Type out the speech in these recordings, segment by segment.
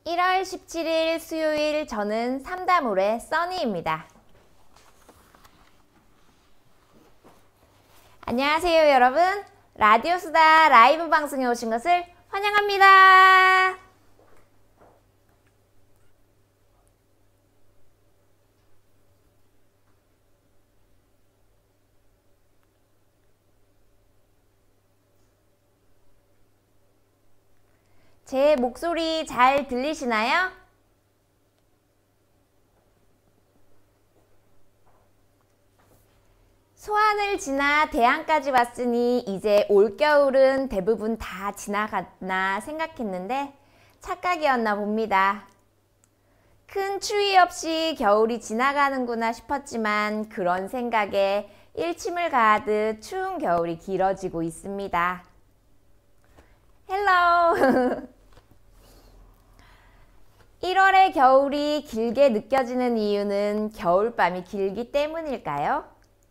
1월 17일 수요일, 저는 삼다물의 써니입니다. 안녕하세요 여러분. 라디오수다 라이브 방송에 오신 것을 환영합니다. 제 목소리 잘 들리시나요? 소안을 지나 대안까지 왔으니 이제 올겨울은 대부분 다 지나갔나 생각했는데 착각이었나 봅니다. 큰 추위 없이 겨울이 지나가는구나 싶었지만 그런 생각에 일침을 가하듯 추운 겨울이 길어지고 있습니다. 헬로! 1월의 겨울이 길게 느껴지는 이유는 겨울밤이 길기 때문일까요?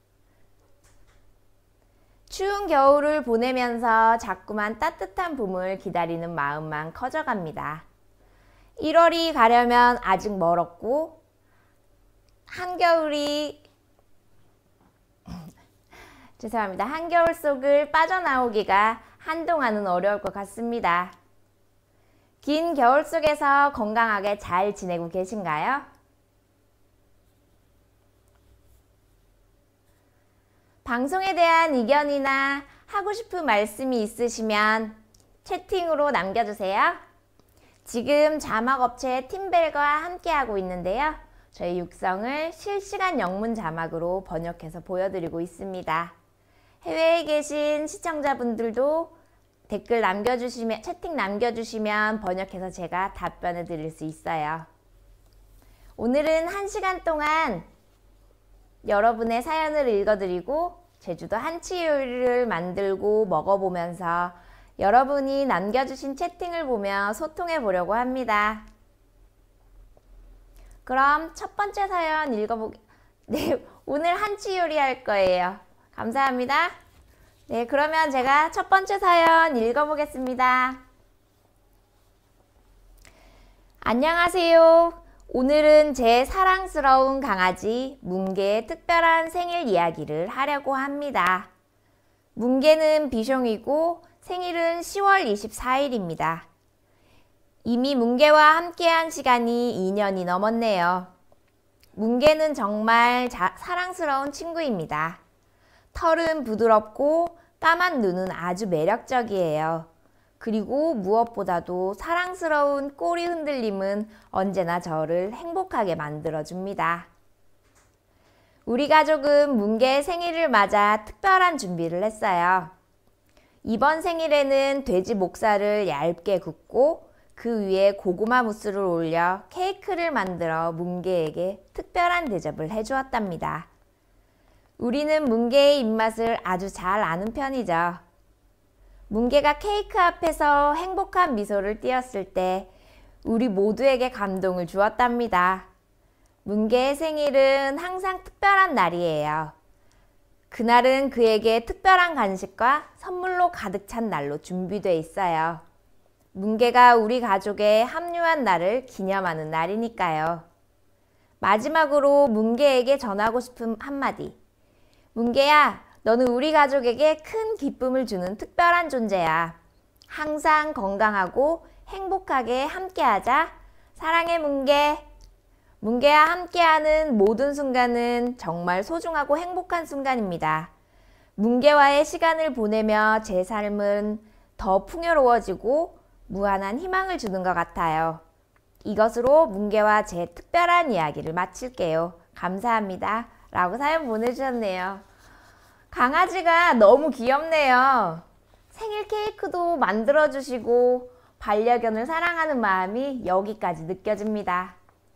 추운 겨울을 보내면서 자꾸만 따뜻한 봄을 기다리는 마음만 커져갑니다. 1월이 가려면 아직 멀었고 한겨울이 죄송합니다. 한겨울 속을 빠져나오기가 한동안은 어려울 것 같습니다. 긴 겨울 속에서 건강하게 잘 지내고 계신가요? 방송에 대한 의견이나 하고 싶은 말씀이 있으시면 채팅으로 남겨주세요. 지금 자막업체 팀벨과 함께하고 있는데요. 저희 육성을 실시간 영문 자막으로 번역해서 보여드리고 있습니다. 해외에 계신 시청자분들도 댓글 남겨주시면, 채팅 남겨주시면 번역해서 제가 답변을 드릴 수 있어요. 오늘은 1시간 동안 여러분의 사연을 읽어드리고 제주도 한치 요리를 만들고 먹어보면서 여러분이 남겨주신 채팅을 보며 소통해 보려고 합니다. 그럼 첫 번째 사연 네, 오늘 한치 요리 할 거예요. 감사합니다. 네, 그러면 제가 첫 번째 사연 읽어보겠습니다. 안녕하세요. 오늘은 제 사랑스러운 강아지 뭉게의 특별한 생일 이야기를 하려고 합니다. 뭉게는 비숑이고 생일은 10월 24일입니다. 이미 뭉게와 함께한 시간이 2년이 넘었네요. 뭉게는 정말 사랑스러운 친구입니다. 털은 부드럽고 까만 눈은 아주 매력적이에요. 그리고 무엇보다도 사랑스러운 꼬리 흔들림은 언제나 저를 행복하게 만들어줍니다. 우리 가족은 뭉게의 생일을 맞아 특별한 준비를 했어요. 이번 생일에는 돼지 목살을 얇게 굽고 그 위에 고구마 무스를 올려 케이크를 만들어 뭉게에게 특별한 대접을 해주었답니다. 우리는 뭉게의 입맛을 아주 잘 아는 편이죠. 뭉게가 케이크 앞에서 행복한 미소를 띄었을 때 우리 모두에게 감동을 주었답니다. 뭉게의 생일은 항상 특별한 날이에요. 그날은 그에게 특별한 간식과 선물로 가득 찬 날로 준비되어 있어요. 뭉게가 우리 가족에 합류한 날을 기념하는 날이니까요. 마지막으로 뭉게에게 전하고 싶은 한마디. 뭉게야, 너는 우리 가족에게 큰 기쁨을 주는 특별한 존재야. 항상 건강하고 행복하게 함께하자. 사랑해 뭉게. 뭉게와 함께하는 모든 순간은 정말 소중하고 행복한 순간입니다. 뭉게와의 시간을 보내며 제 삶은 더 풍요로워지고 무한한 희망을 주는 것 같아요. 이것으로 뭉게와 제 특별한 이야기를 마칠게요. 감사합니다. 라고 사연 보내주셨네요. 강아지가 너무 귀엽네요. 생일 케이크도 만들어주시고 반려견을 사랑하는 마음이 여기까지 느껴집니다.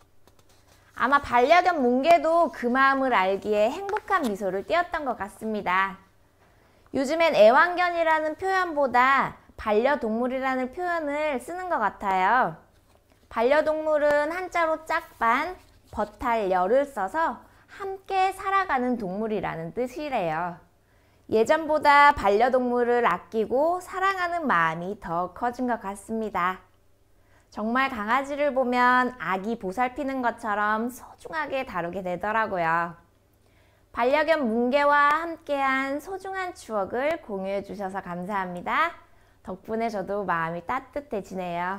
아마 반려견 뭉게도 그 마음을 알기에 행복한 미소를 띄었던 것 같습니다. 요즘엔 애완견이라는 표현보다 반려동물이라는 표현을 쓰는 것 같아요. 반려동물은 한자로 짝반, 버탈려를 써서 함께 살아가는 동물이라는 뜻이래요. 예전보다 반려동물을 아끼고 사랑하는 마음이 더 커진 것 같습니다. 정말 강아지를 보면 아기 보살피는 것처럼 소중하게 다루게 되더라고요. 반려견 뭉게와 함께한 소중한 추억을 공유해 주셔서 감사합니다. 덕분에 저도 마음이 따뜻해지네요.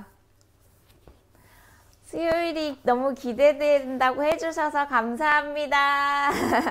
수요일이 너무 기대된다고 해주셔서 감사합니다.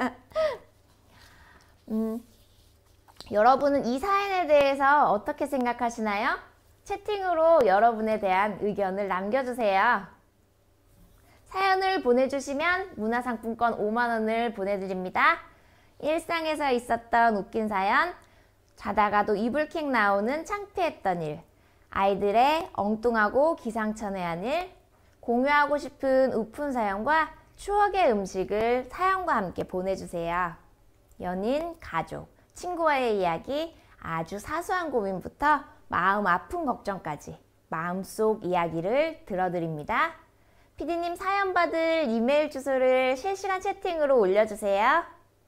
여러분은 이 사연에 대해서 어떻게 생각하시나요? 채팅으로 여러분에 대한 의견을 남겨주세요. 사연을 보내주시면 문화상품권 5만원을 보내드립니다. 일상에서 있었던 웃긴 사연, 자다가도 이불킥 나오는 창피했던 일, 아이들의 엉뚱하고 기상천외한 일, 공유하고 싶은 우픈 사연과 추억의 음식을 사연과 함께 보내주세요. 연인, 가족, 친구와의 이야기, 아주 사소한 고민부터 마음 아픈 걱정까지 마음속 이야기를 들어드립니다. 피디님 사연 받을 이메일 주소를 실시간 채팅으로 올려주세요.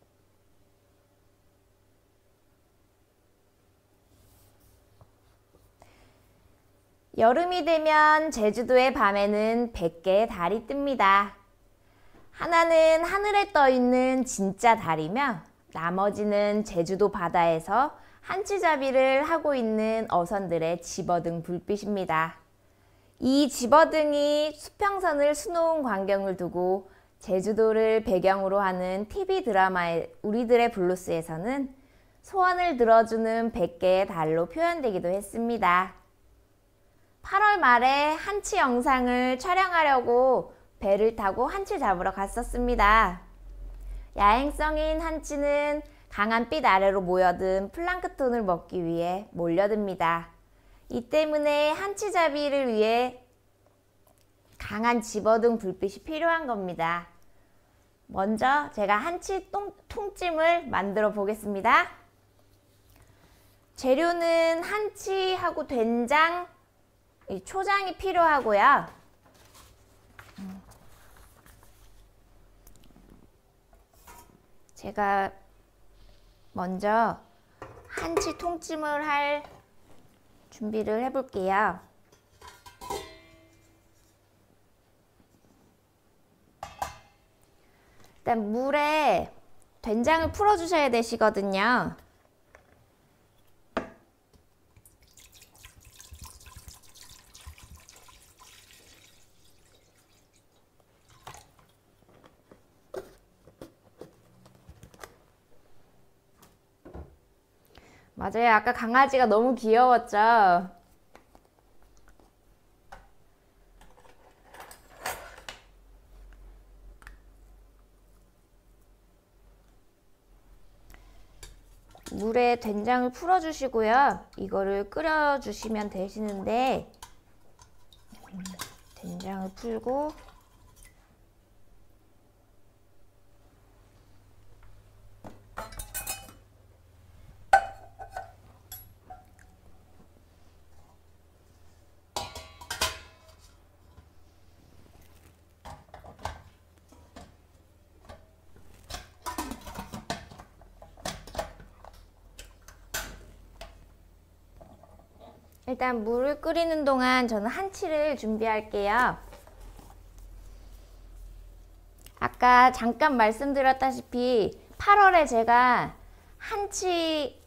여름이 되면 제주도의 밤에는 100개의 달이 뜹니다. 하나는 하늘에 떠있는 진짜 달이며 나머지는 제주도 바다에서 한치잡이를 하고 있는 어선들의 집어등 불빛입니다. 이 집어등이 수평선을 수놓은 광경을 두고 제주도를 배경으로 하는 TV 드라마의 우리들의 블루스에서는 소원을 들어주는 100개의 달로 표현되기도 했습니다. 8월 말에 한치 영상을 촬영하려고 배를 타고 한치 잡으러 갔었습니다. 야행성인 한치는 강한 빛 아래로 모여든 플랑크톤을 먹기 위해 몰려듭니다. 이 때문에 한치잡이를 위해 강한 집어등 불빛이 필요한 겁니다. 먼저 제가 한치 통찜을 만들어 보겠습니다. 재료는 한치하고 된장, 초장이 필요하고요. 제가 먼저 한치 통찜을 할 준비를 해볼게요. 일단 물에 된장을 풀어주셔야 되시거든요. 맞아요. 아까 강아지가 너무 귀여웠죠? 물에 된장을 풀어주시고요. 이거를 끓여주시면 되시는데 된장을 풀고 일단 물을 끓이는 동안 저는 한치를 준비할게요. 아까 잠깐 말씀드렸다시피 8월에 제가 한치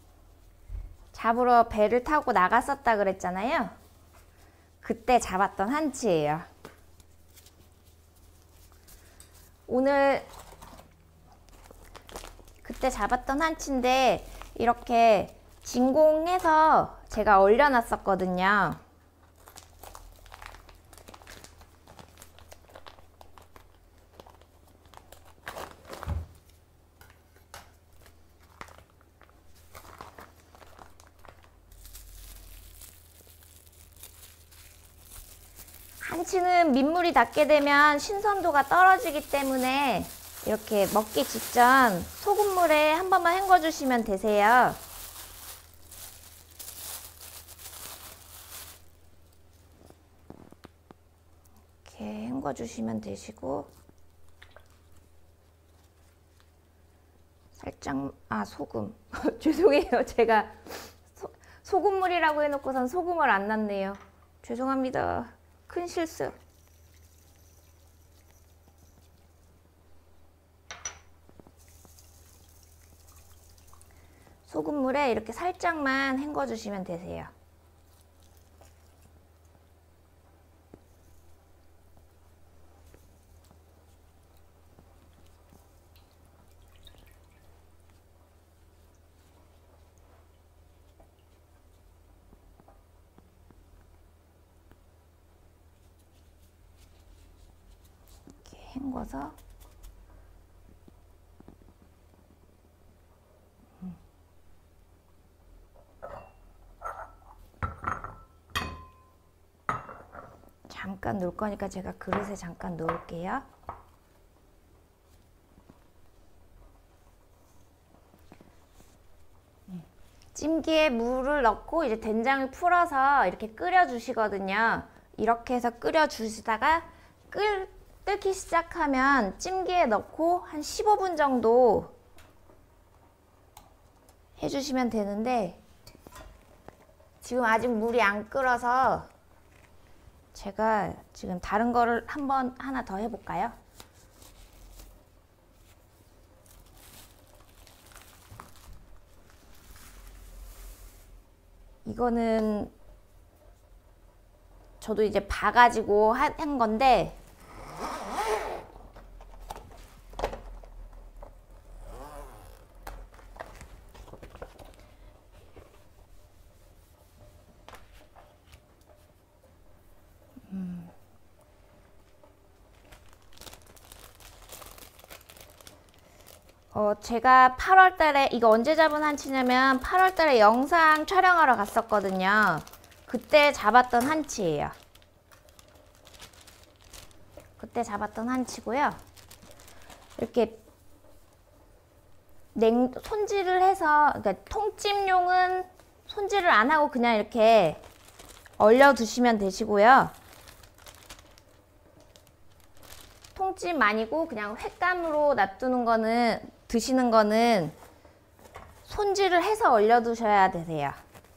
잡으러 배를 타고 나갔었다 그랬잖아요. 그때 잡았던 한치예요. 오늘 그때 잡았던 한치인데 이렇게 진공해서 제가 얼려놨었거든요. 한치는 민물이 닿게 되면 신선도가 떨어지기 때문에 이렇게 먹기 직전 소금물에 한 번만 헹궈주시면 되세요. 이렇게 헹궈주시면 되시고 살짝 소금 죄송해요. 제가 소금물이라고 해놓고선 소금을 안 넣네요. 죄송합니다. 큰 실수. 소금물에 이렇게 살짝만 헹궈 주시면 되세요. 이렇게 헹궈서 잠깐 놓을 거니까 제가 그릇에 잠깐 놓을게요. 찜기에 물을 넣고 이제 된장을 풀어서 이렇게 끓여 주시거든요. 이렇게 해서 끓여 주시다가 끓기 시작하면 찜기에 넣고 한 15분 정도 해주시면 되는데, 지금 아직 물이 안 끓어서 제가 지금 다른 거를 하나 더 해볼까요? 이거는 저도 이제 봐가지고 한 건데, 제가 8월 달에, 이거 언제 잡은 한치냐면 8월 달에 영상 촬영하러 갔었거든요. 그때 잡았던 한치예요. 그때 잡았던 한치고요. 이렇게 손질을 해서, 그러니까 통찜용은 손질을 안 하고 그냥 이렇게 얼려 두시면 되시고요. 통찜 아니고 그냥 횟감으로 놔두는 거는, 드시는 거는 손질을 해서 얼려 두셔야 되세요.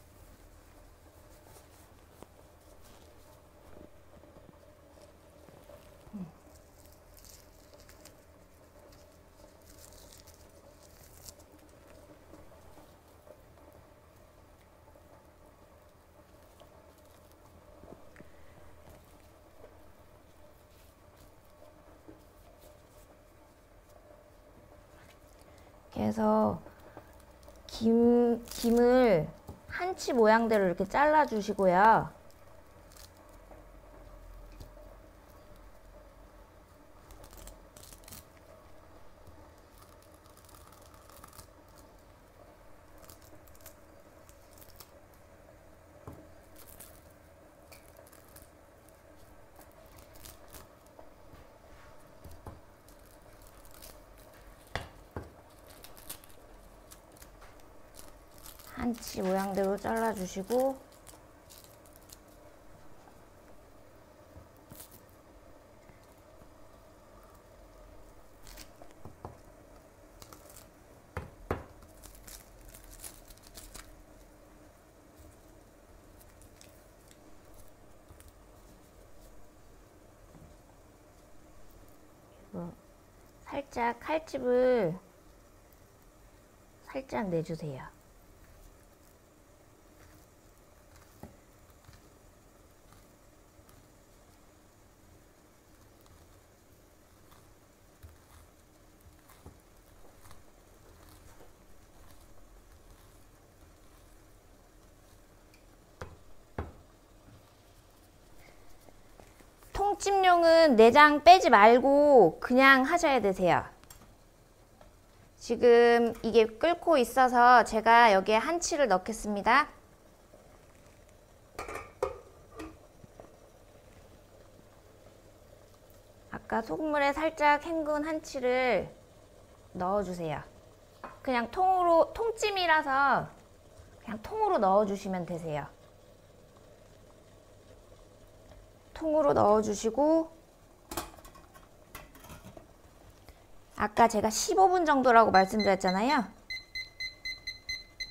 그래서 김을 한치 모양대로 이렇게 잘라 주시고요. 한치 모양대로 잘라주시고, 살짝 칼집을 살짝 내주세요. 통찜용은 내장 빼지 말고 그냥 하셔야 되세요. 지금 이게 끓고 있어서 제가 여기에 한치를 넣겠습니다. 아까 소금물에 살짝 헹군 한치를 넣어주세요. 그냥 통찜이라서 그냥 통으로 넣어주시면 되세요. 통으로 넣어주시고, 아까 제가 15분 정도라고 말씀드렸잖아요.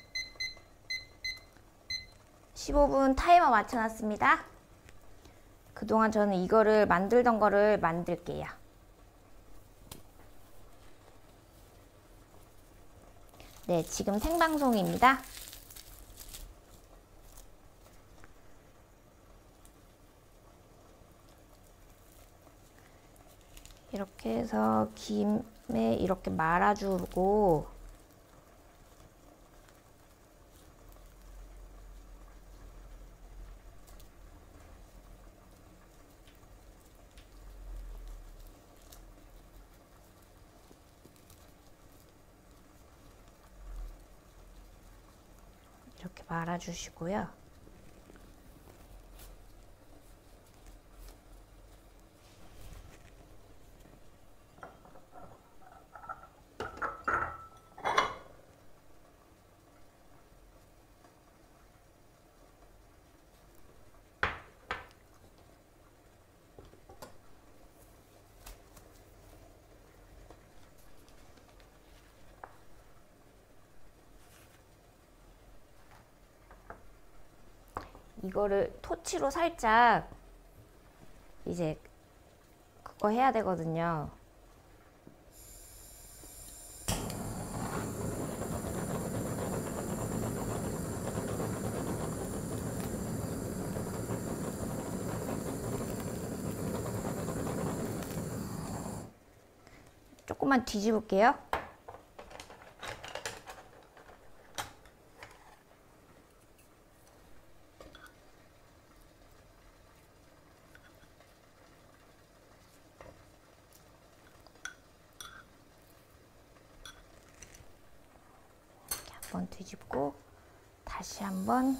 15분 타이머 맞춰놨습니다. 그동안 저는 이거를 만들던 거를 만들게요. 네, 지금 생방송입니다. 이렇게 해서 김에 이렇게 말아주고 이렇게 말아주시고요. 이거를 토치로 살짝 이제 그거 해야 되거든요. 조금만 뒤집을게요. 한번 뒤집고 다시 한번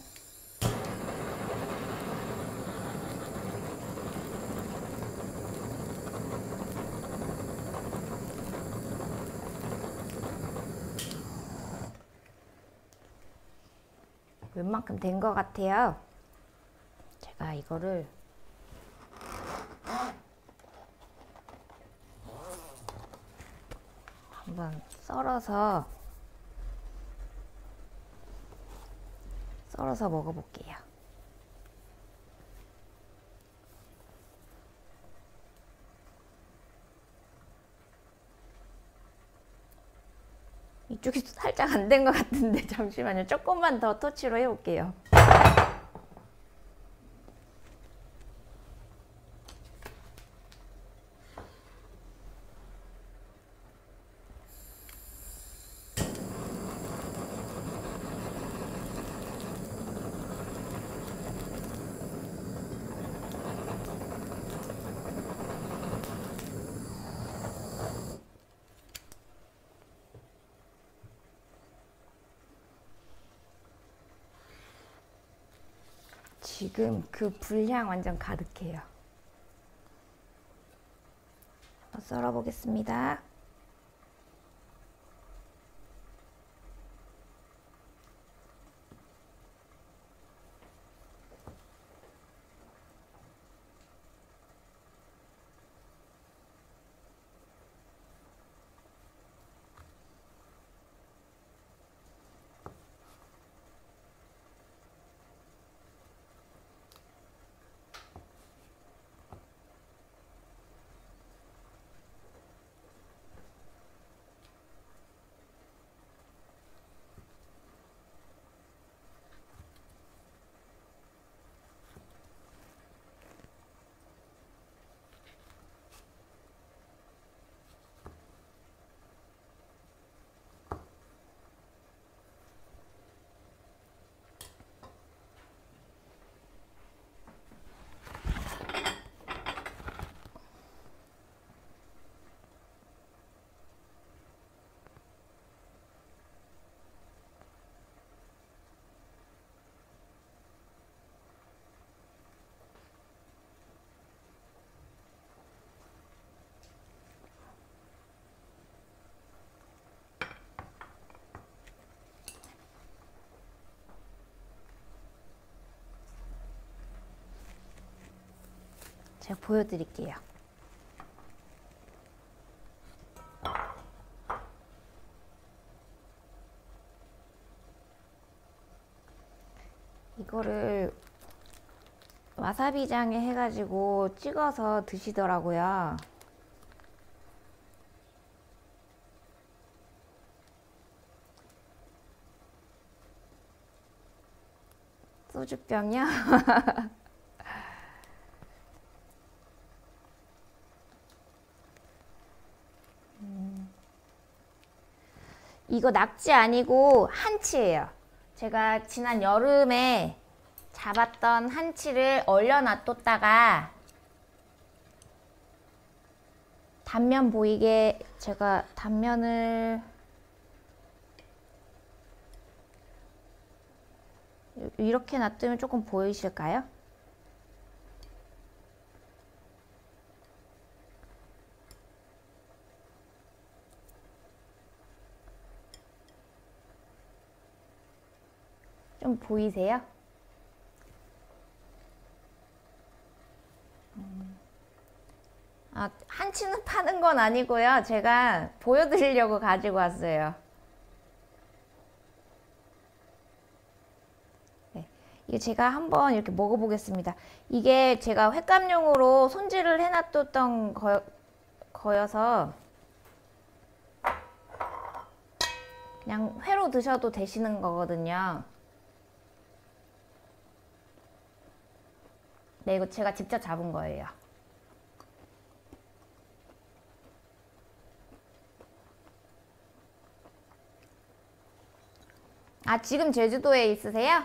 웬만큼 된 것 같아요. 제가 이거를 한번 썰어서 먹어볼게요. 이쪽이 살짝 안 된 것 같은데 잠시만요. 조금만 더 터치로 해볼게요. 지금 그 불향 완전 가득해요. 썰어 보겠습니다. 제가 보여드릴게요. 이거를 와사비장에 해가지고 찍어서 드시더라고요. 소주병이요? 이거 낙지 아니고 한치예요. 제가 지난 여름에 잡았던 한치를 얼려 놔뒀다가 단면 보이게 제가 단면을 이렇게 놔두면 조금 보이실까요? 좀 보이세요? 한치는 파는 건 아니고요. 제가 보여드리려고 가지고 왔어요. 네, 이게 제가 한번 이렇게 먹어보겠습니다. 이게 제가 횟감용으로 손질을 해놨던 거여서 그냥 회로 드셔도 되시는 거거든요. 네, 이거 제가 직접 잡은 거예요. 지금 제주도에 있으세요?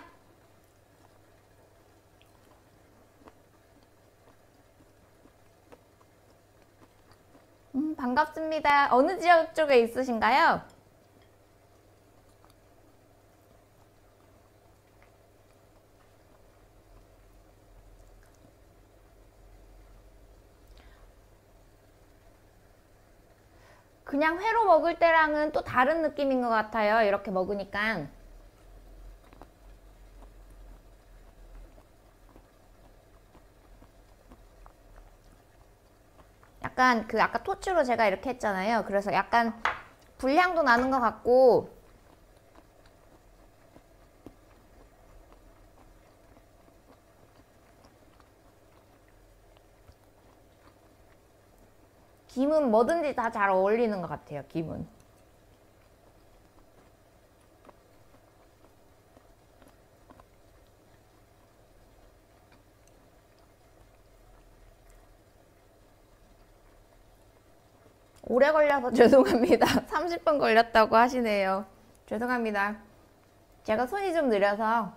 반갑습니다. 어느 지역 쪽에 있으신가요? 그냥 회로 먹을 때랑은 또 다른 느낌인 것 같아요. 이렇게 먹으니까. 약간 그 아까 토치로 제가 이렇게 했잖아요. 그래서 약간 불향도 나는 것 같고 김은 뭐든지 다 잘 어울리는 것 같아요. 김은. 오래 걸려서 죄송합니다. 30분 걸렸다고 하시네요. 죄송합니다. 제가 손이 좀 느려서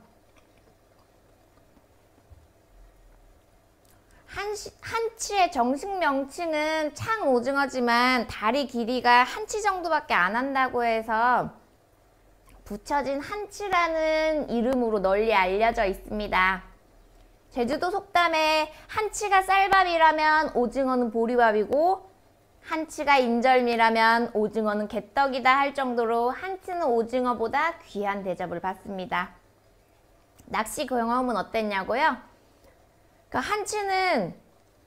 한치의 정식 명칭은 창오징어지만 다리 길이가 한치 정도밖에 안 한다고 해서 붙여진 한치라는 이름으로 널리 알려져 있습니다. 제주도 속담에 한치가 쌀밥이라면 오징어는 보리밥이고 한치가 인절미라면 오징어는 개떡이다 할 정도로 한치는 오징어보다 귀한 대접을 받습니다. 낚시 경험은 어땠냐고요? 한치는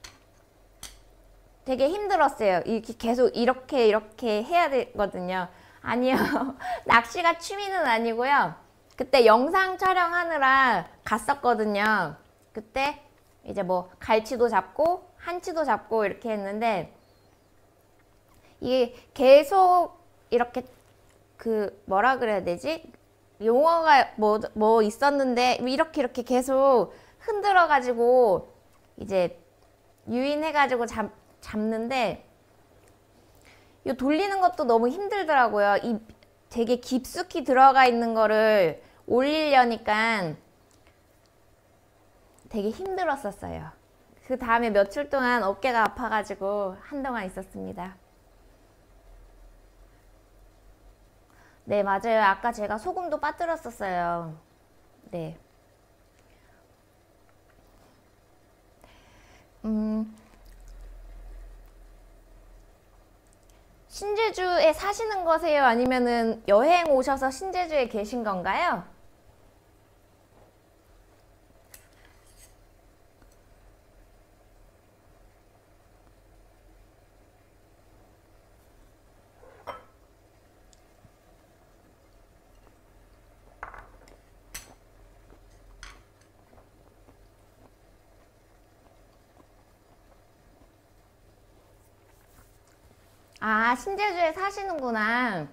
되게 힘들었어요. 이렇게 계속 이렇게 해야 되거든요. 아니요. 낚시가 취미는 아니고요. 그때 영상 촬영하느라 갔었거든요. 그때 이제 뭐 갈치도 잡고 한치도 잡고 이렇게 했는데 이게 계속 이렇게 뭐라 그래야 되지? 용어가 뭐 있었는데 이렇게 계속 흔들어 가지고 이제 유인해 가지고 잡는데 이 돌리는 것도 너무 힘들더라고요. 이 되게 깊숙이 들어가 있는 거를 올리려니까 되게 힘들었었어요. 그 다음에 며칠 동안 어깨가 아파가지고 한동안 있었습니다. 네, 맞아요. 아까 제가 소금도 빠뜨렸었어요. 네. 신제주에 사시는 거세요? 아니면은 여행 오셔서 신제주에 계신 건가요? 아, 신제주에 사시는구나.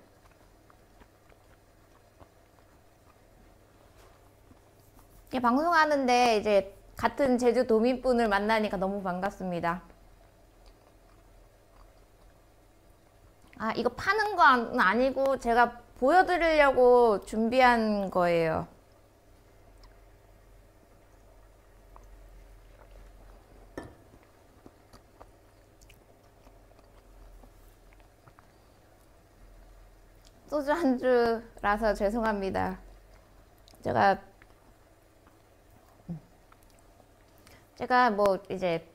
방송하는데 이제 같은 제주 도민분을 만나니까 너무 반갑습니다. 아, 이거 파는 건 아니고 제가 보여드리려고 준비한 거예요. 소주 안주라서 죄송합니다. 제가 뭐 이제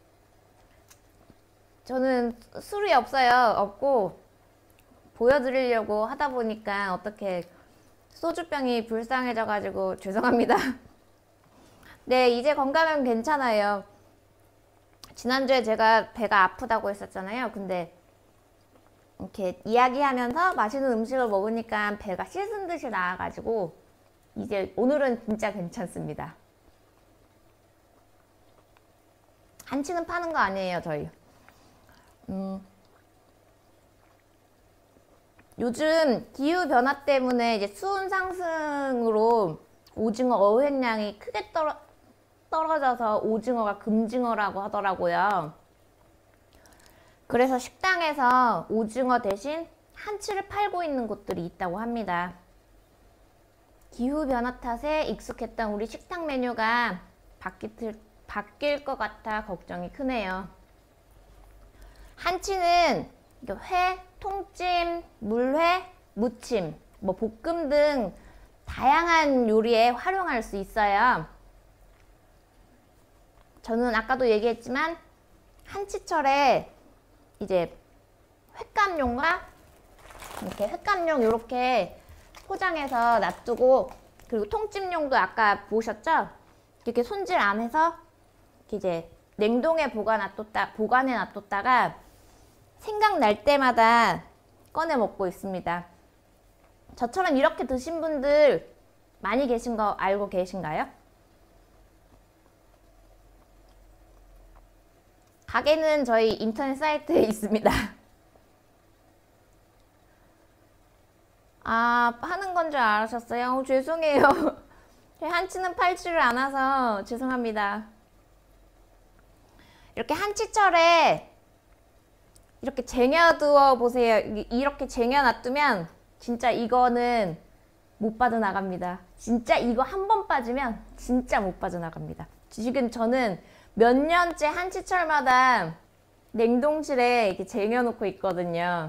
저는 술이 없고 보여드리려고 하다 보니까 어떻게 소주병이 불쌍해져 가지고 죄송합니다. 네, 이제 건강은 괜찮아요. 지난주에 제가 배가 아프다고 했었잖아요. 근데 이렇게 이야기하면서 맛있는 음식을 먹으니까 배가 씻은 듯이 나와가지고 이제 오늘은 진짜 괜찮습니다. 한치는 파는 거 아니에요, 저희. 요즘 기후 변화 때문에 이제 수온 상승으로 오징어 어획량이 크게 떨어져서 오징어가 금징어라고 하더라고요. 그래서 식당에서 오징어 대신 한치를 팔고 있는 곳들이 있다고 합니다. 기후 변화 탓에 익숙했던 우리 식당 메뉴가 바뀔 것 같아 걱정이 크네요. 한치는 회, 통찜, 물회, 무침, 뭐 볶음 등 다양한 요리에 활용할 수 있어요. 저는 아까도 얘기했지만 한치철에 이제 횟감용과 이렇게 횟감용 이렇게 포장해서 놔두고, 그리고 통찜용도 아까 보셨죠? 이렇게 손질 안 해서 이제 냉동에 보관해 놔뒀다가 생각날 때마다 꺼내 먹고 있습니다. 저처럼 이렇게 드신 분들 많이 계신 거 알고 계신가요? 가게는 저희 인터넷 사이트에 있습니다. 아, 하는 건 줄 아셨어요? 죄송해요. 한치는 팔지를 않아서 죄송합니다. 이렇게 한치철에 이렇게 쟁여두어 보세요. 이렇게 쟁여놔두면 진짜 이거는 못 빠져나갑니다. 진짜 이거 한 번 빠지면 진짜 못 빠져나갑니다. 지금 저는 몇 년째 한치철마다 냉동실에 이렇게 쟁여놓고 있거든요.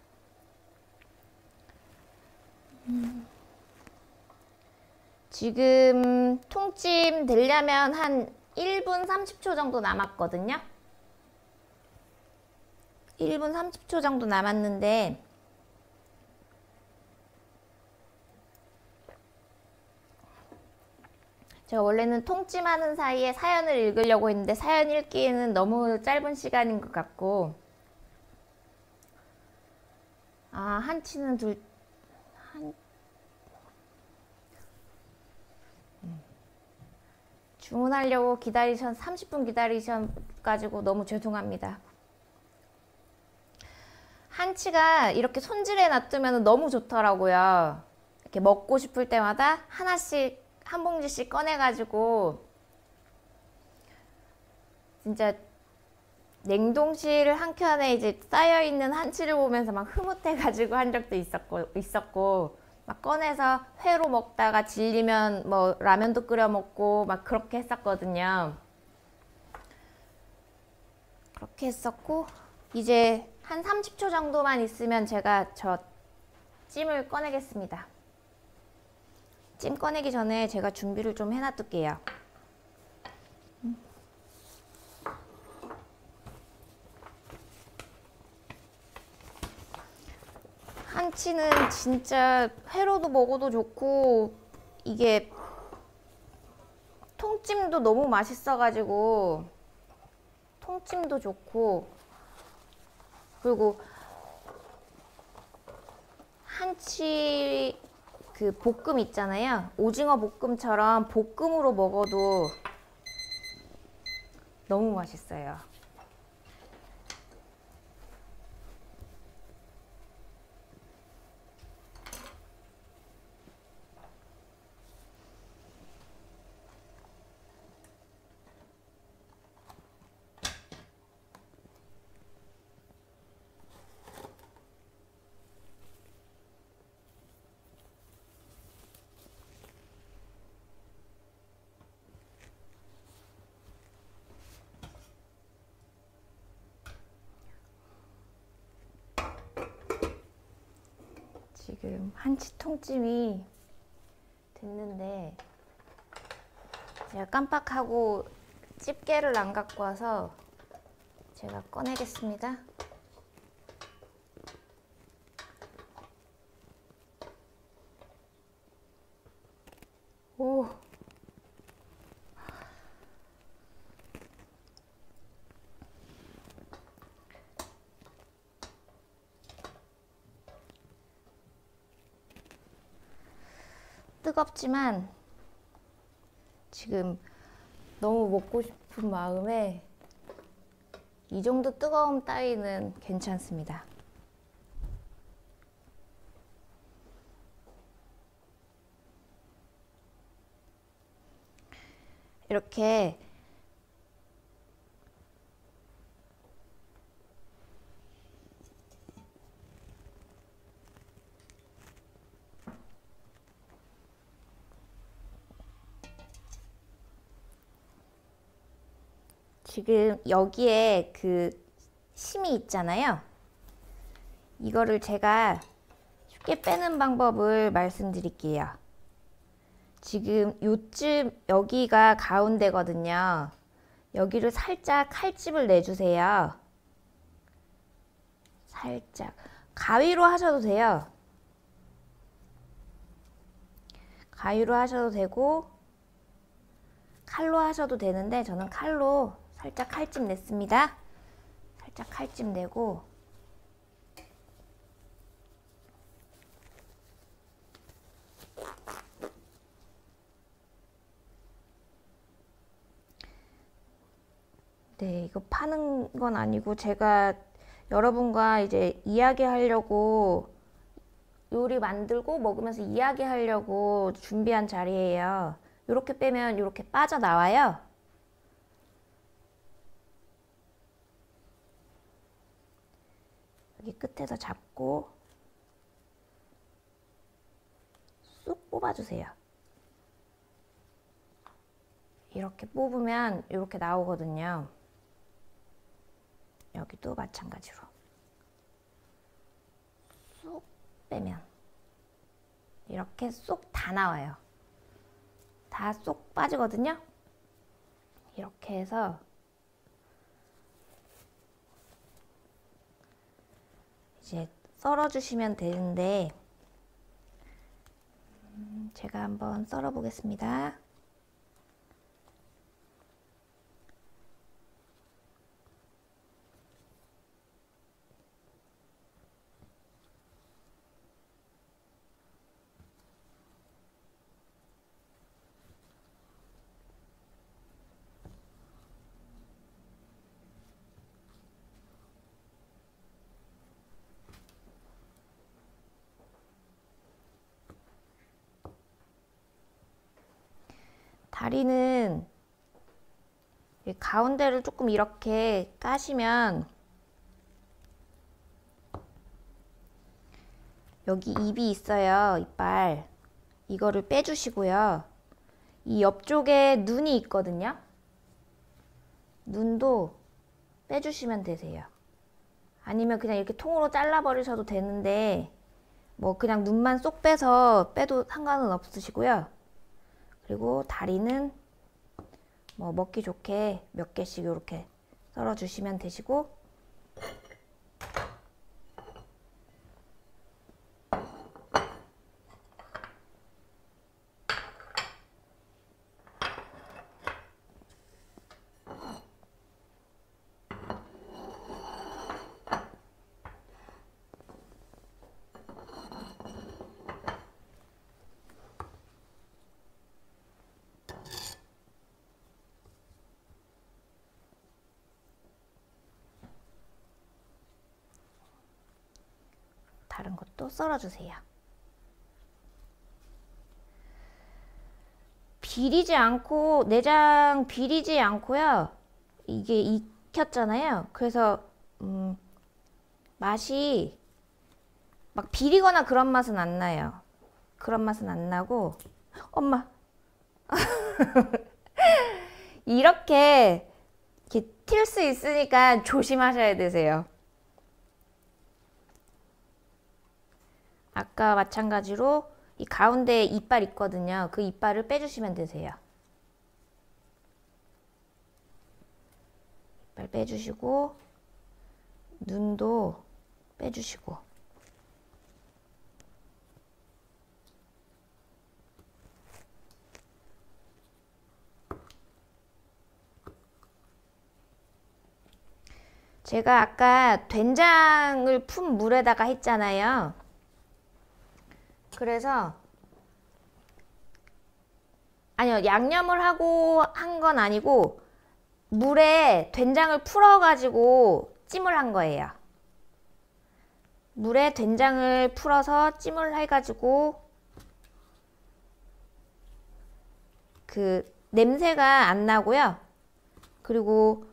지금 통찜 되려면 한 1분 30초 정도 남았거든요. 1분 30초 정도 남았는데 제가 원래는 통찜하는 사이에 사연을 읽으려고 했는데 사연 읽기에는 너무 짧은 시간인 것 같고, 아, 한치는 주문하려고 30분 기다리셔가지고 너무 죄송합니다. 한치가 이렇게 손질해 놔두면 너무 좋더라고요. 이렇게 먹고 싶을 때마다 하나씩, 한 봉지씩 꺼내가지고 진짜 냉동실 한켠에 이제 쌓여있는 한치를 보면서 막 흐뭇해가지고 한 적도 있었고 막 꺼내서 회로 먹다가 질리면 뭐 라면도 끓여 먹고 막 그렇게 했었거든요. 그렇게 했었고, 이제 한 30초 정도만 있으면 제가 저 찜을 꺼내겠습니다. 찜 꺼내기 전에 제가 준비를 좀 해놔둘게요. 한치는 진짜 회로도 먹어도 좋고, 이게 통찜도 너무 맛있어가지고 통찜도 좋고, 그리고 한치 그 볶음 있잖아요. 오징어 볶음처럼 볶음으로 먹어도 너무 맛있어요. 지금 한치 통쯤이 됐는데 제가 깜빡하고 집게를 안 갖고 와서 제가 꺼내겠습니다. 오. 뜨겁지만 지금 너무 먹고 싶은 마음에 이 정도 뜨거움 따위는 괜찮습니다. 이렇게 지금 여기에 그 심이 있잖아요. 이거를 제가 쉽게 빼는 방법을 말씀드릴게요. 지금 요쯤 여기가 가운데거든요. 여기를 살짝 칼집을 내주세요. 살짝. 가위로 하셔도 돼요. 가위로 하셔도 되고 칼로 하셔도 되는데 저는 칼로 살짝 칼집 냈습니다. 살짝 칼집 내고 네, 이거 파는 건 아니고 제가 여러분과 이제 이야기하려고 요리 만들고 먹으면서 이야기하려고 준비한 자리예요. 이렇게 빼면 이렇게 빠져나와요. 여기 끝에서 잡고 쑥 뽑아주세요. 이렇게 뽑으면 이렇게 나오거든요. 여기도 마찬가지로 쏙 빼면 이렇게 쏙 다 나와요. 다 쏙 빠지거든요. 이렇게 해서 이제 썰어 주시면 되는데 제가 한번 썰어 보겠습니다. 다리는 가운데를 조금 이렇게 까시면 여기 입이 있어요. 이빨. 이거를 빼주시고요. 이 옆쪽에 눈이 있거든요. 눈도 빼주시면 되세요. 아니면 그냥 이렇게 통으로 잘라버리셔도 되는데 뭐 그냥 눈만 쏙 빼서 빼도 상관은 없으시고요. 그리고 다리는 뭐 먹기 좋게 몇 개씩 이렇게 썰어 주시면 되시고 다른 것도 썰어주세요. 비리지 않고 내장 비리지 않고요. 이게 익혔잖아요. 그래서 맛이 막 비리거나 그런 맛은 안 나요. 그런 맛은 안 나고 엄마 이렇게 튈 수 있으니까 조심하셔야 되세요. 아까 마찬가지로 이 가운데에 이빨 있거든요. 그 이빨을 빼주시면 되세요. 이빨 빼주시고 눈도 빼주시고 제가 아까 된장을 푼 물에다가 했잖아요. 그래서 아니요, 양념을 하고 한 건 아니고 물에 된장을 풀어가지고 찜을 한 거예요. 물에 된장을 풀어서 찜을 해가지고 그 냄새가 안 나고요. 그리고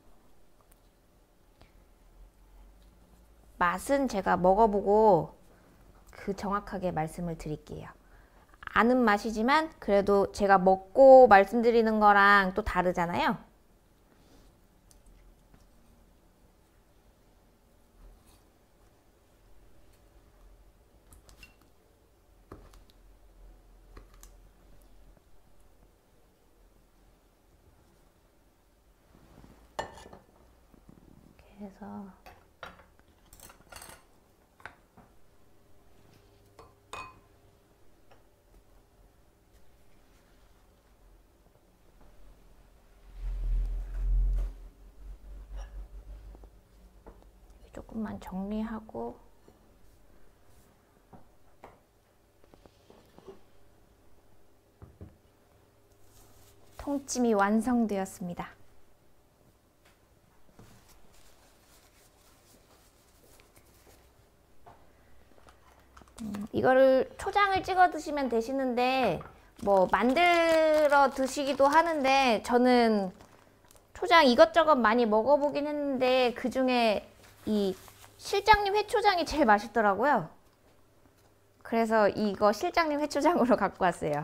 맛은 제가 먹어보고 그 정확하게 말씀을 드릴게요. 아는 맛이지만 그래도 제가 먹고 말씀드리는 거랑 또 다르잖아요. 그래서 조금만 정리하고 통찜이 완성되었습니다. 이거를 초장을 찍어 드시면 되시는데 뭐 만들어 드시기도 하는데 저는 초장 이것저것 많이 먹어보긴 했는데 그 중에 이 실장님 회초장이 제일 맛있더라고요. 그래서 이거 실장님 회초장으로 갖고 왔어요.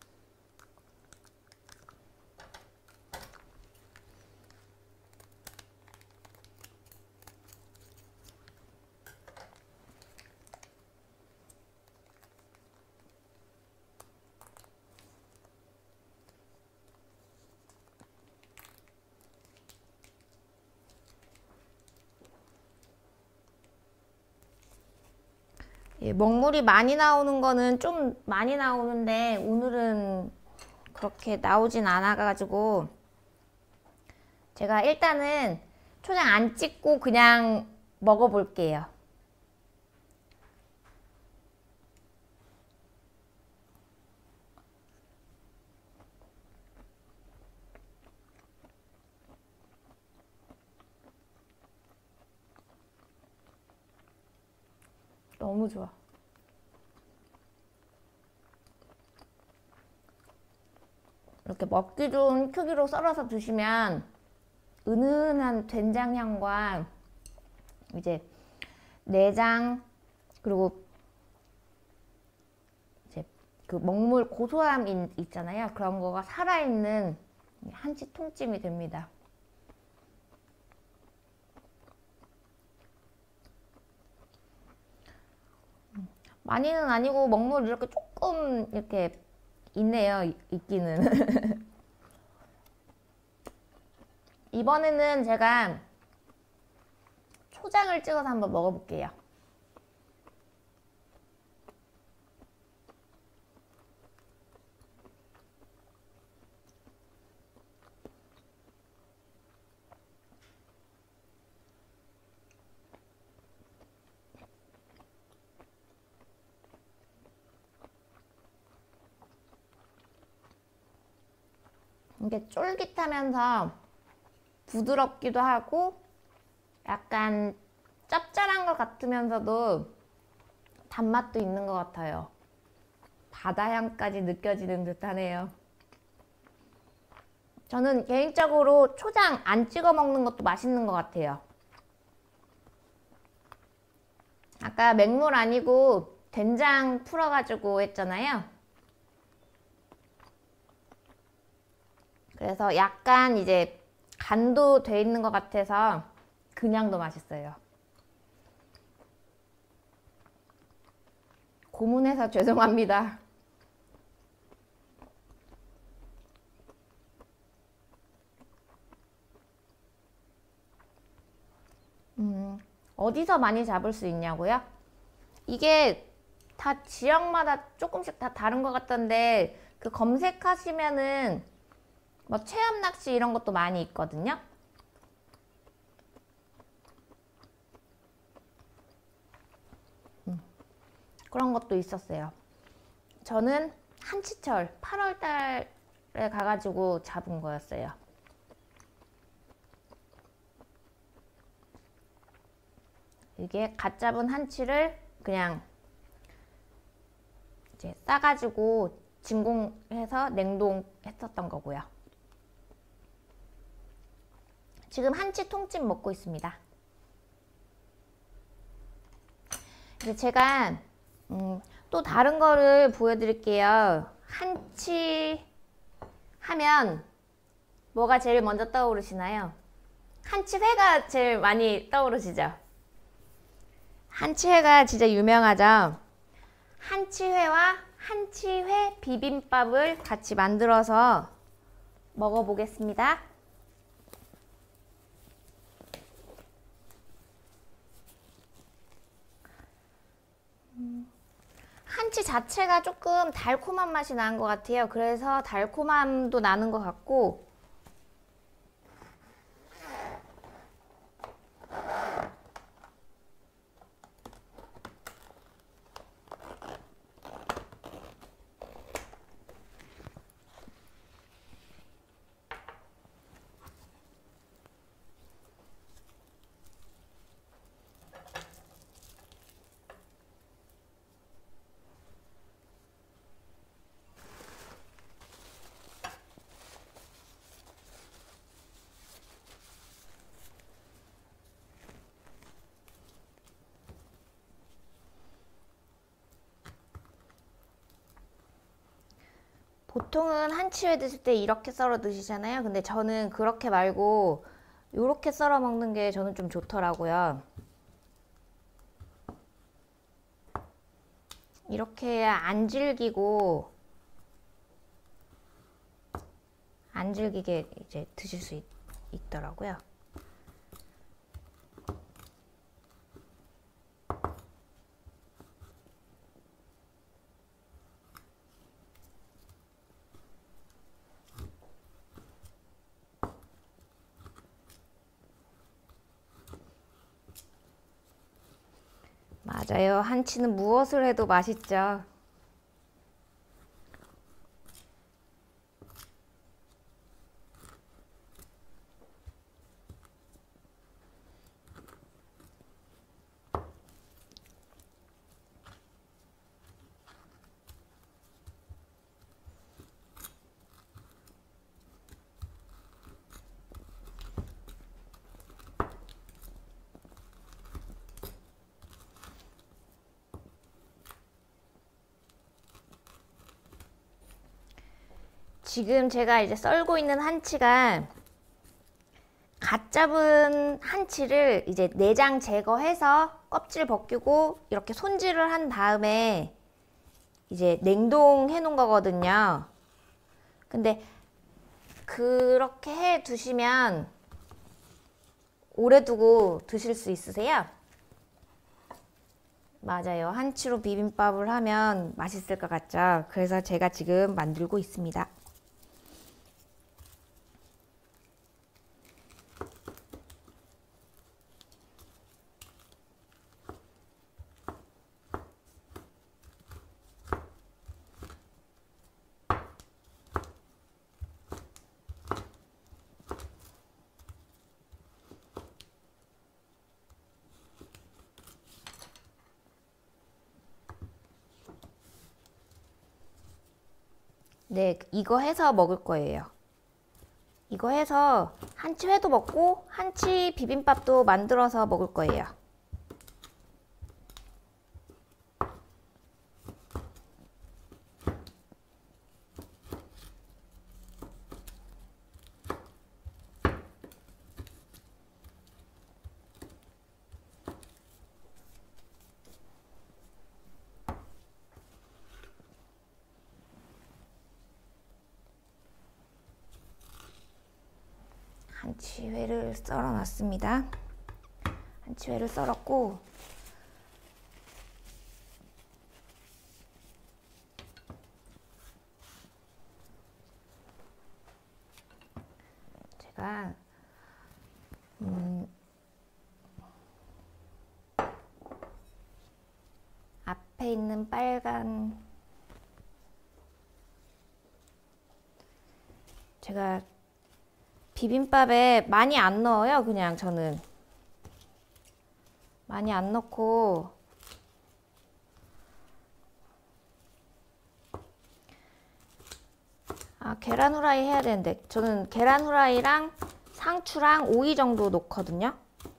예, 먹물이 많이 나오는 거는 좀 많이 나오는데 오늘은 그렇게 나오진 않아 가지고 제가 일단은 초장 안 찍고 그냥 먹어 볼게요. 너무 좋아. 이렇게 먹기 좋은 크기로 썰어서 드시면 은은한 된장 향과 이제 내장 그리고 이제 그 먹물 고소함 있잖아요. 그런 거가 살아있는 한치 통찜이 됩니다. 많이는 아니고 먹물 이렇게 조금 이렇게 있네요. 있기는. 이번에는 제가 초장을 찍어서 한번 먹어볼게요. 이게 쫄깃하면서 부드럽기도 하고 약간 짭짤한 것 같으면서도 단맛도 있는 것 같아요. 바다향까지 느껴지는 듯 하네요. 저는 개인적으로 초장 안 찍어 먹는 것도 맛있는 것 같아요. 아까 맹물 아니고 된장 풀어가지고 했잖아요. 그래서 약간 이제 간도 돼 있는 것 같아서 그냥도 맛있어요. 고문해서 죄송합니다. 어디서 많이 잡을 수 있냐고요? 이게 다 지역마다 조금씩 다 다른 것 같던데 그 검색하시면은 뭐 체험 낚시 이런 것도 많이 있거든요. 그런 것도 있었어요. 저는 한치철 8월 달에 가가지고 잡은 거였어요. 이게 갓 잡은 한치를 그냥 이제 싸가지고 진공해서 냉동했었던 거고요. 지금 한치 통찜 먹고 있습니다. 이제 제가 또 다른 거를 보여드릴게요. 한치 하면 뭐가 제일 먼저 떠오르시나요? 한치회가 제일 많이 떠오르시죠? 한치회가 진짜 유명하죠? 한치회와 한치회 비빔밥을 같이 만들어서 먹어보겠습니다. 한치 자체가 조금 달콤한 맛이 나는 것 같아요. 그래서 달콤함도 나는 것 같고 보통은 한치회 드실 때 이렇게 썰어 드시잖아요. 근데 저는 그렇게 말고 이렇게 썰어 먹는 게 저는 좀 좋더라고요. 이렇게 해야 안 질기고 안 질기게 이제 드실 수 있더라고요. 맞아요. 한치는 무엇을 해도 맛있죠. 지금 제가 이제 썰고 있는 한치가 갓 잡은 한치를 이제 내장 제거해서 껍질 벗기고 이렇게 손질을 한 다음에 이제 냉동해 놓은 거거든요. 근데 그렇게 해 두시면 오래 두고 드실 수 있으세요? 맞아요. 한치로 비빔밥을 하면 맛있을 것 같죠? 그래서 제가 지금 만들고 있습니다. 네, 이거 해서 먹을 거예요. 이거 해서 한치회도 먹고 한치 비빔밥도 만들어서 먹을 거예요. 한치회를 썰어 놨습니다. 한치회를 썰었고, 제가 앞에 있는 빨간, 제가 비빔밥에 많이 안 넣어요. 그냥 저는 많이 안 넣고 계란 후라이 해야 되는데 저는 계란 후라이랑 상추랑 오이 정도 넣거든요.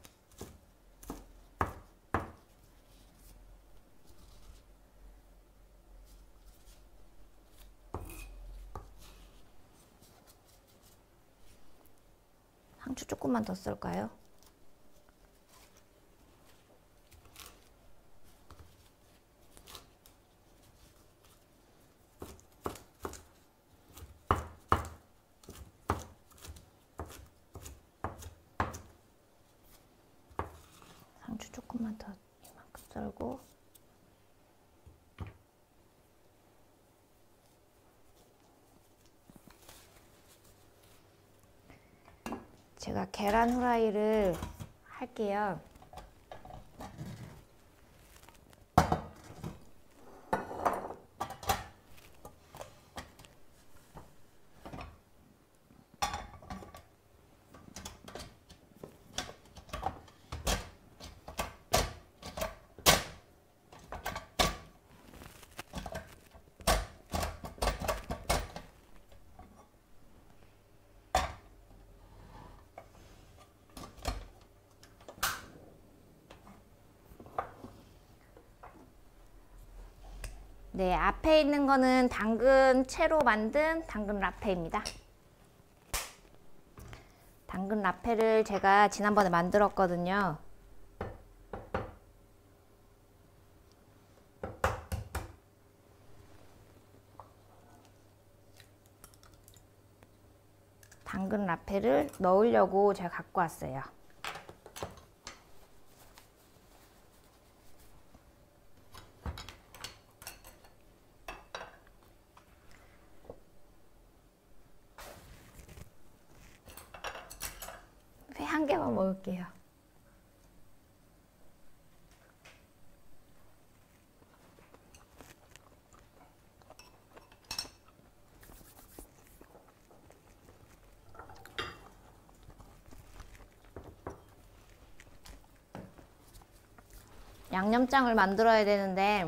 상추 조금만 더 썰까요? 상추 조금만 더 이만큼 썰고, 제가 계란 후라이를 할게요. 네, 앞에 있는 거는 당근 채로 만든 당근 라페입니다. 당근 라페를 제가 지난번에 만들었거든요. 당근 라페를 넣으려고 제가 갖고 왔어요. 회 한 개만 먹을게요. 양념장을 만들어야 되는데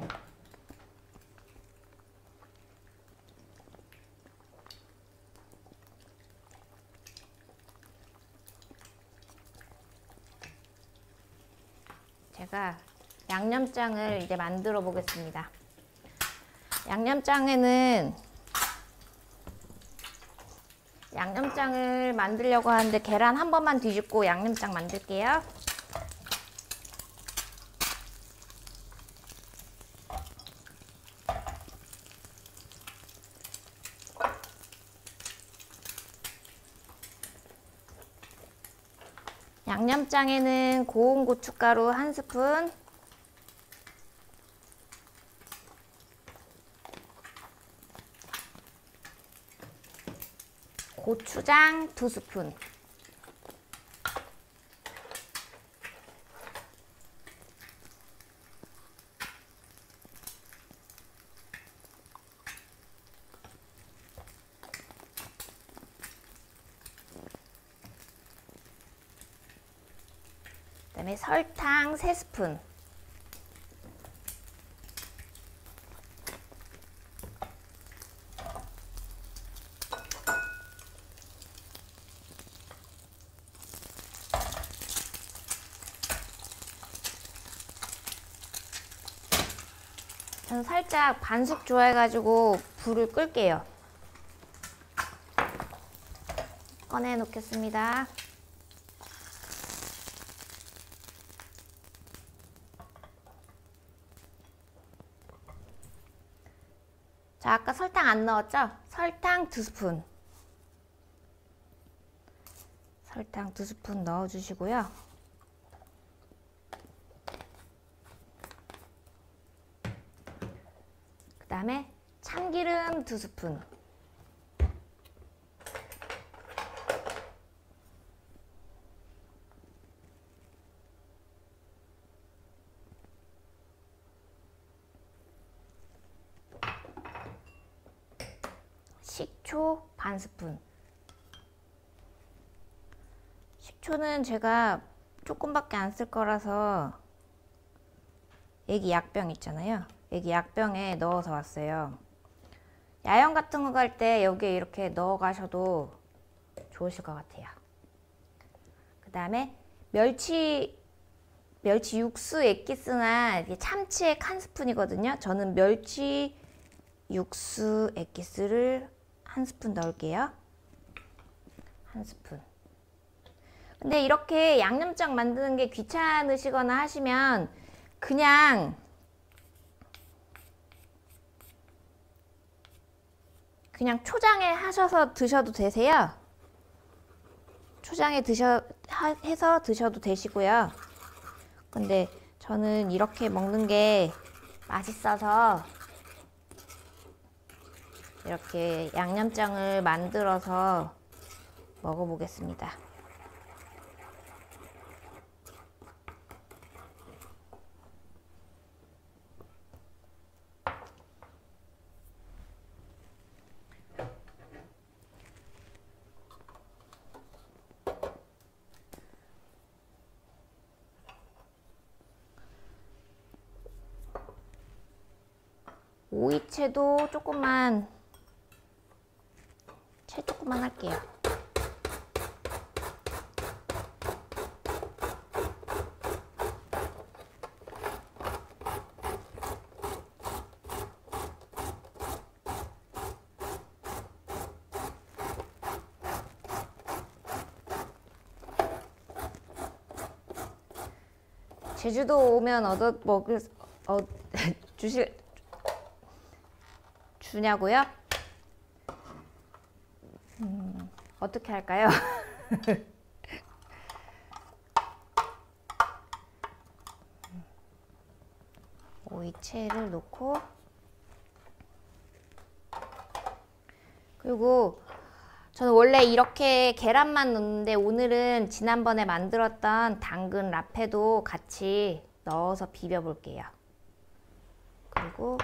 제가 양념장을 이제 만들어 보겠습니다. 양념장을 만들려고 하는데 계란 한 번만 뒤집고 양념장 만들게요. 양념장에는 고운 고춧가루 1스푼, 고추장 2스푼, 그다음에 설탕 3스푼, 저는 살짝 반숙 좋아해가지고 불을 끌게요. 꺼내 놓겠습니다. 자, 아까 설탕 안 넣었죠? 설탕 2스푼. 설탕 2스푼 넣어주시고요. 그 다음에 참기름 2스푼. 식초 반 스푼. 식초는 제가 조금밖에 안 쓸 거라서 애기 약병 있잖아요. 애기 약병에 넣어서 왔어요. 야영 같은 거 갈 때 여기에 이렇게 넣어 가셔도 좋으실 것 같아요. 그 다음에 멸치 육수 액기스나 참치액 한 스푼이거든요. 저는 멸치 육수 액기스를 한 스푼 넣을게요. 한 스푼. 근데 이렇게 양념장 만드는 게 귀찮으시거나 하시면 그냥 초장에 하셔서 드셔도 되세요. 초장에 해서 드셔도 되시고요. 근데 저는 이렇게 먹는 게 맛있어서 이렇게 양념장을 만들어서 먹어보겠습니다. 오이채도 조금만 할게요. 제주도 오면 주냐고요? 어떻게 할까요? 오이채를 넣고, 그리고 저는 원래 이렇게 계란만 넣는데 오늘은 지난번에 만들었던 당근 라페도 같이 넣어서 비벼 볼게요. 그리고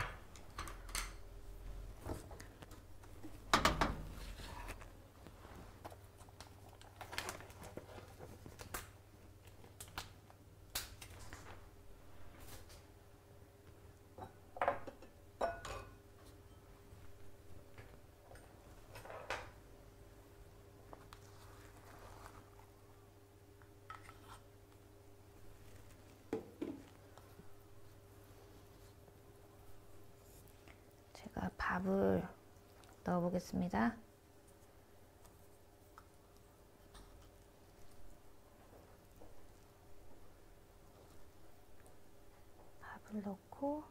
제가 밥을 넣어 보겠습니다. 밥을 넣고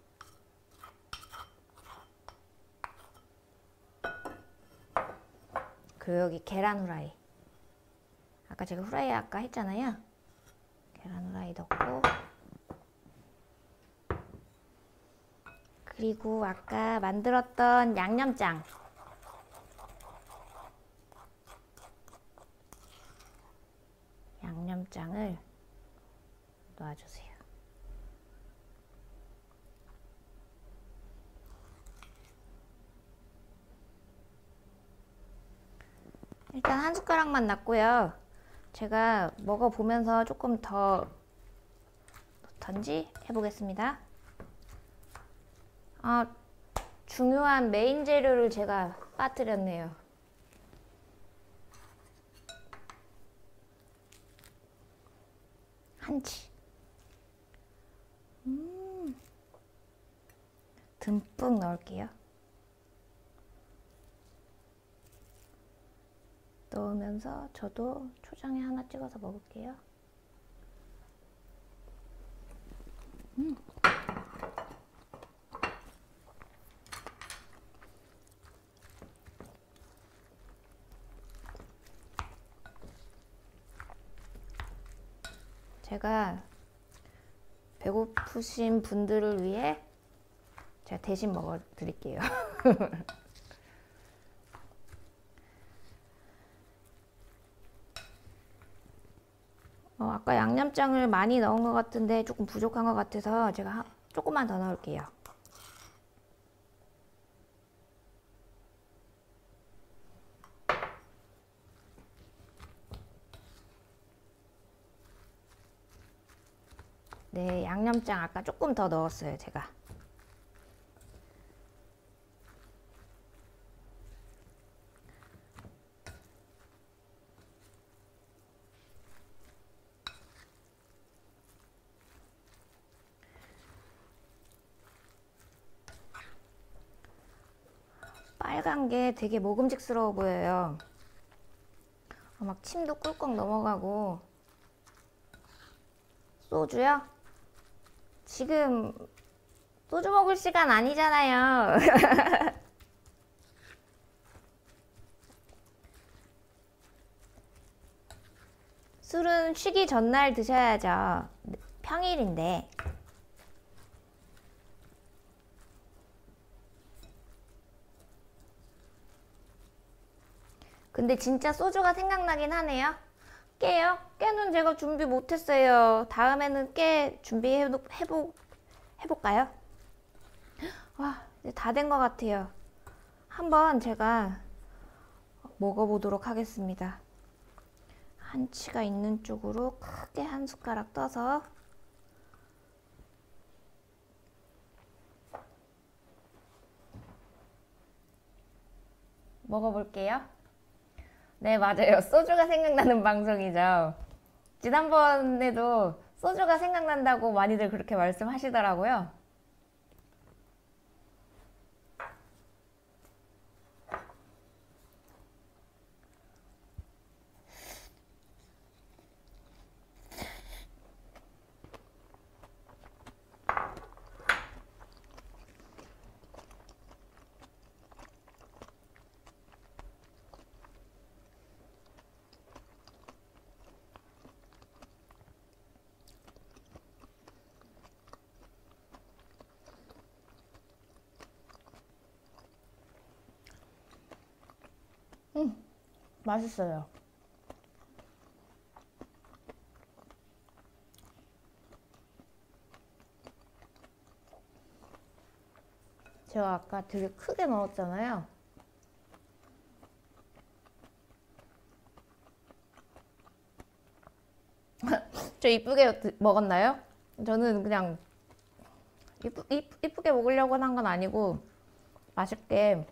그리고 여기 계란 후라이, 아까 제가 후라이 아까 했잖아요. 계란 후라이 넣고, 그리고 아까 만들었던 양념장을 놔주세요. 일단 한 숟가락만 놨고요. 제가 먹어보면서 조금 더 넣던지 해보겠습니다. 중요한 메인 재료를 제가 빠뜨렸네요. 한치. 듬뿍 넣을게요. 넣으면서 저도 초장에 하나 찍어서 먹을게요. 제가 배고프신 분들을 위해 제가 대신 먹어 드릴게요. 아까 양념장을 많이 넣은 것 같은데 조금 부족한 것 같아서 제가 조금만 더 넣을게요. 네, 양념장 아까 조금 더 넣었어요, 제가. 빨간 게 되게 먹음직스러워 보여요. 막 침도 꿀꺽 넘어가고. 소주요? 지금 소주 먹을 시간 아니잖아요. 술은 쉬기 전날 드셔야죠. 평일인데. 근데 진짜 소주가 생각나긴 하네요. 깨요? 깨는 제가 준비 못했어요. 다음에는 깨 해볼까요? 와, 이제 다 된 것 같아요. 한번 제가 먹어보도록 하겠습니다. 한치가 있는 쪽으로 크게 한 숟가락 떠서 먹어볼게요. 네, 맞아요. 소주가 생각나는 방송이죠. 지난번에도 소주가 생각난다고 많이들 그렇게 말씀하시더라고요. 맛있어요. 제가 아까 되게 크게 넣었잖아요. 저 이쁘게 먹었나요? 저는 그냥 이쁘게 먹으려고 한 건 아니고 맛있게.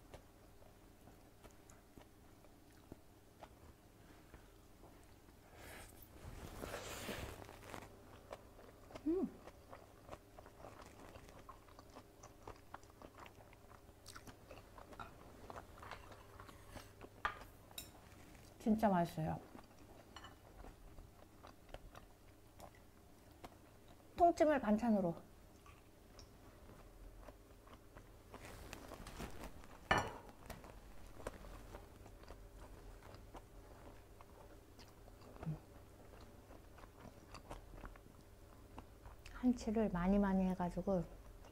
진짜 맛있어요. 통찜을 반찬으로. 한치를 많이 해가지고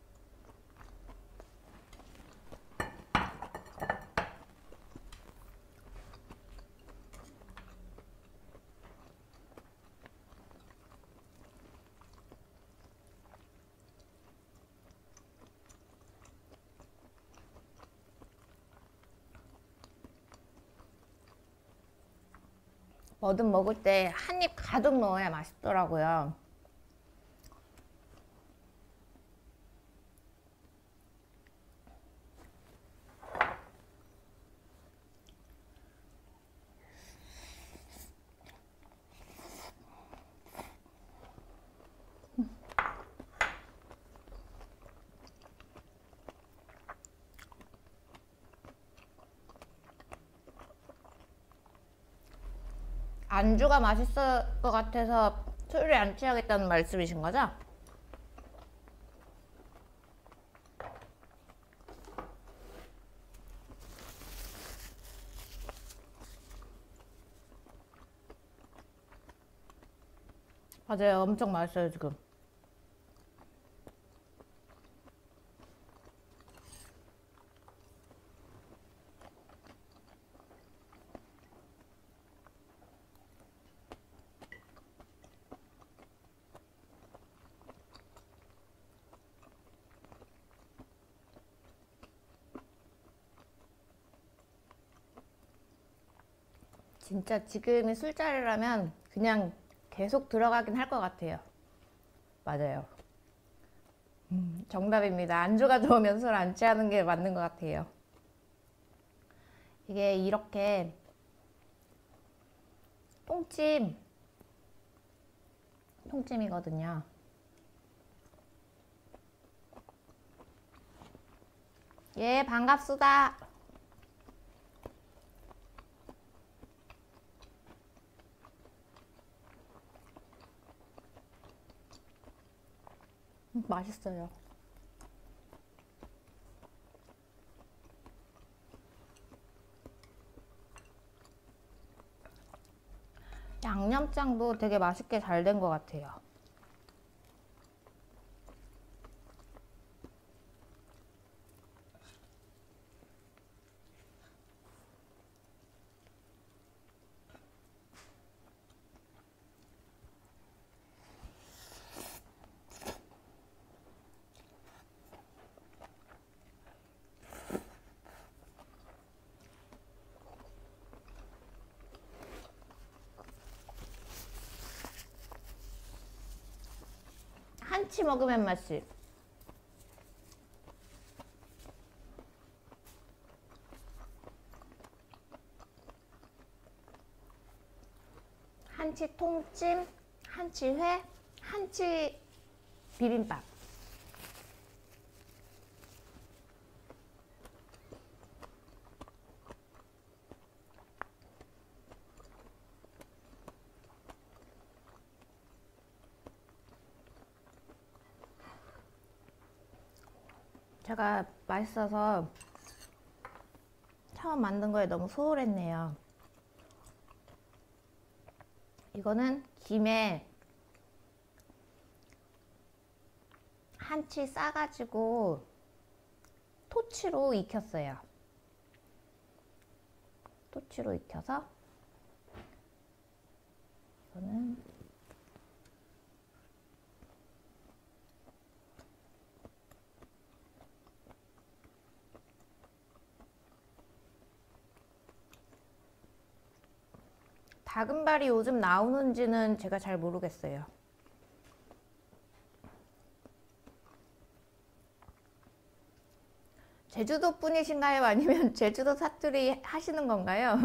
뭐든 먹을 때 한 입 가득 넣어야 맛있더라고요. 안주가 맛있을 것 같아서 술을 안 취하겠다는 말씀이신 거죠? 맞아요. 엄청 맛있어요, 지금. 진짜 지금이 술자리라면 그냥 계속 들어가긴 할 것 같아요. 맞아요. 정답입니다. 안주가 좋으면 술 안 취하는 게 맞는 것 같아요. 이게 이렇게 통찜이거든요. 예, 반갑수다. 맛있어요. 양념장도 되게 맛있게 잘 된 것 같아요. 한치 먹으면 맛이. 한치 통찜, 한치 회, 한치 비빔밥. 제가 맛있어서 처음 만든 거에 너무 소홀했네요. 이거는 김에 한치 싸가지고 토치로 익혔어요. 토치로 익혀서 이거는 다금발이 요즘 나오는지는 제가 잘 모르겠어요. 제주도 분이신가요? 아니면 제주도 사투리 하시는 건가요?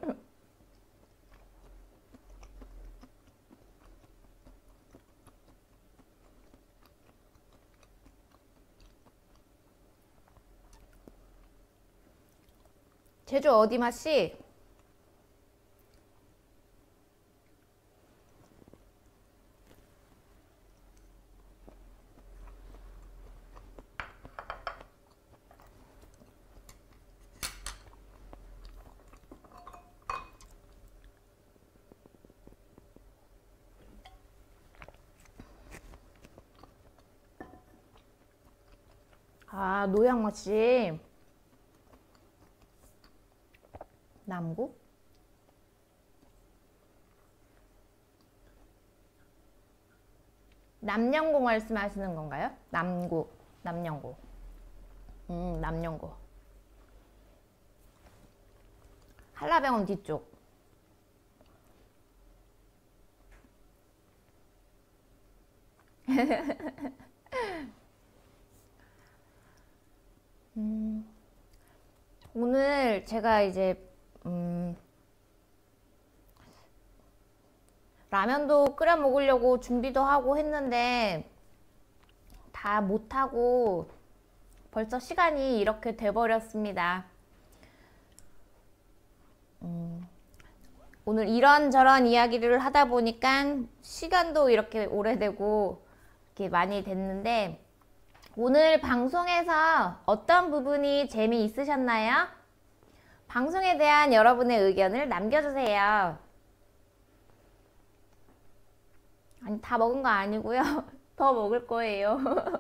제주 어디 맛이? 아, 노양맛이 남구? 남영고 말씀하시는 건가요? 남구, 남영고. 남영고. 한라병원 뒤쪽. 오늘 제가 이제 라면도 끓여 먹으려고 준비도 하고 했는데 다 못하고 벌써 시간이 이렇게 돼버렸습니다. 오늘 이런저런 이야기를 하다 보니까 시간도 이렇게 오래되고 이렇게 많이 됐는데 오늘 방송에서 어떤 부분이 재미있으셨나요? 방송에 대한 여러분의 의견을 남겨주세요. 아니, 다 먹은 거 아니고요. 더 먹을 거예요.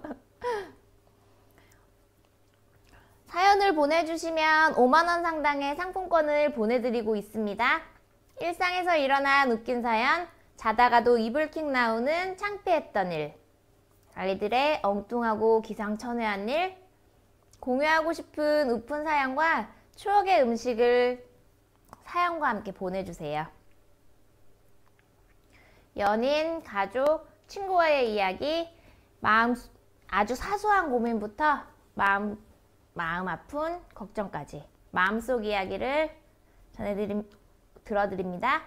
사연을 보내주시면 5만 원 상당의 상품권을 보내드리고 있습니다. 일상에서 일어난 웃긴 사연, 자다가도 이불킥 나오는 창피했던 일, 아이들의 엉뚱하고 기상천외한 일, 공유하고 싶은 우픈 사연과 추억의 음식을 사연과 함께 보내주세요. 연인, 가족, 친구와의 이야기, 아주 사소한 고민부터 마음 아픈 걱정까지 마음속 이야기를 들어드립니다.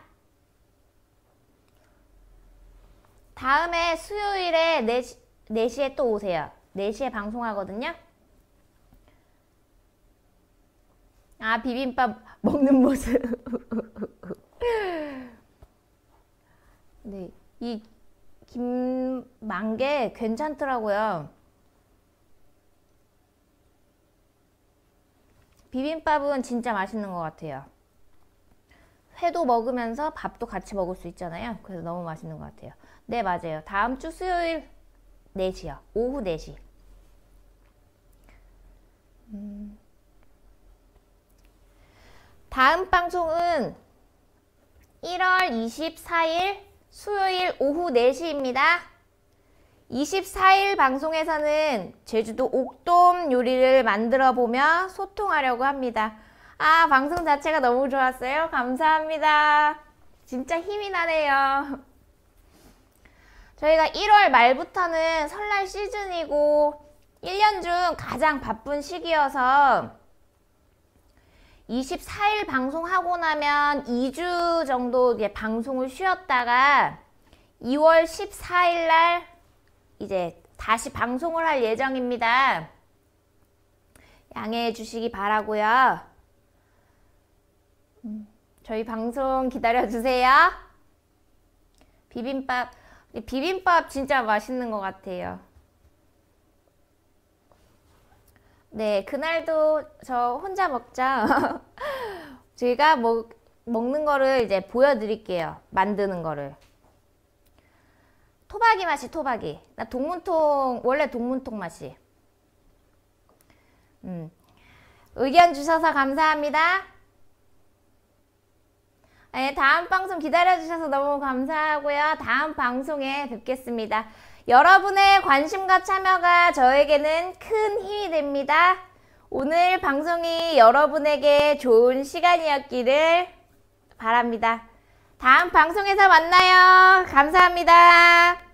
다음에 수요일에 4시에 또 오세요. 4시에 방송하거든요. 아, 비빔밥 먹는 모습. 네, 이 김만개 괜찮더라고요. 비빔밥은 진짜 맛있는 것 같아요. 회도 먹으면서 밥도 같이 먹을 수 있잖아요. 그래서 너무 맛있는 것 같아요. 네, 맞아요. 다음 주 수요일 4시요. 오후 4시. 다음 방송은 1월 24일 수요일 오후 4시입니다. 24일 방송에서는 제주도 옥돔 요리를 만들어 보며 소통하려고 합니다. 아, 방송 자체가 너무 좋았어요. 감사합니다. 진짜 힘이 나네요. 저희가 1월 말부터는 설날 시즌이고 1년 중 가장 바쁜 시기여서 24일 방송하고 나면 2주 정도 이제 방송을 쉬었다가 2월 14일 날 이제 다시 방송을 할 예정입니다. 양해해 주시기 바라고요. 저희 방송 기다려주세요. 비빔밥 진짜 맛있는 것 같아요. 네, 그날도 저 혼자 먹자. 제가 먹는 거를 이제 보여드릴게요. 만드는 거를. 토박이 맛이 토박이. 나 동문통, 원래 동문통 맛이. 의견 주셔서 감사합니다. 네, 다음 방송 기다려주셔서 너무 감사하고요. 다음 방송에 뵙겠습니다. 여러분의 관심과 참여가 저에게는 큰 힘이 됩니다. 오늘 방송이 여러분에게 좋은 시간이었기를 바랍니다. 다음 방송에서 만나요. 감사합니다.